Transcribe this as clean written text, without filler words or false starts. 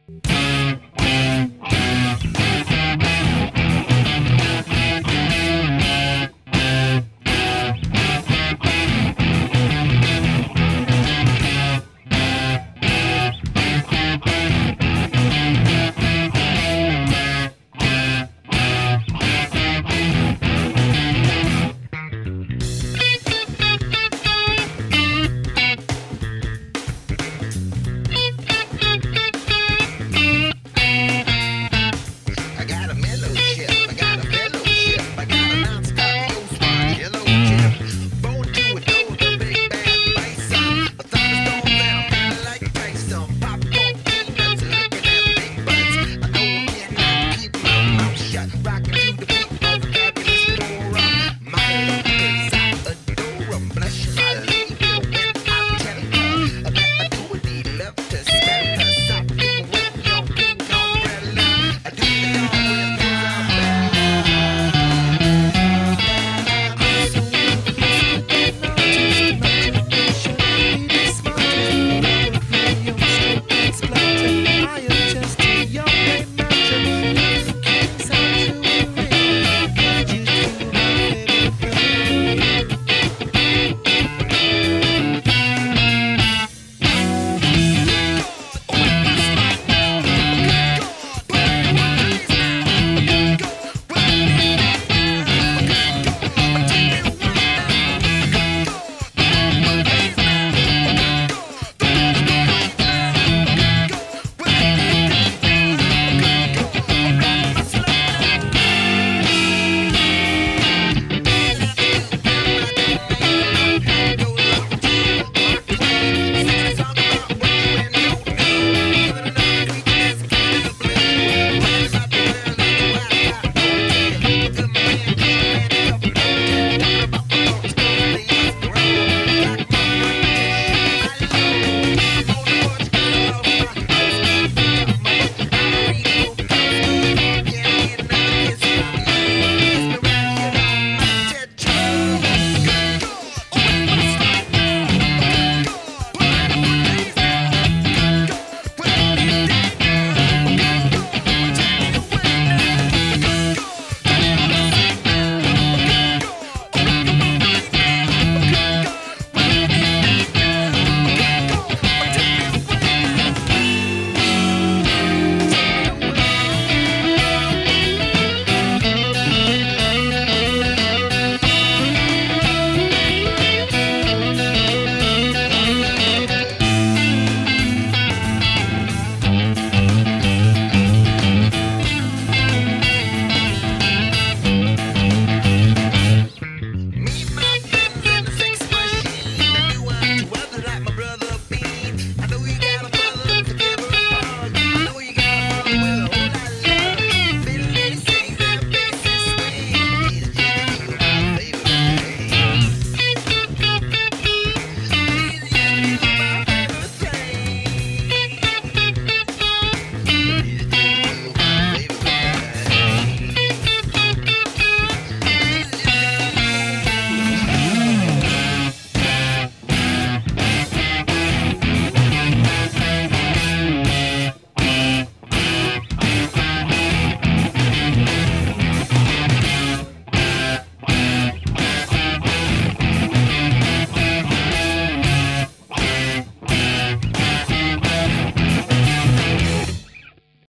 I got a mellowship, I got a mellowship, I got a non-stop low spot yellow chip. Born to adore the big bad bison, a thunderstorm that I'm kinda like Tyson. Popcorn peanuts, looking at big butts. I know I cannot keep my mouth shut, rocking to the beat of fabulous Dora. My lovers, I adore 'em, blush my lady when I tell her that I do need love to spare.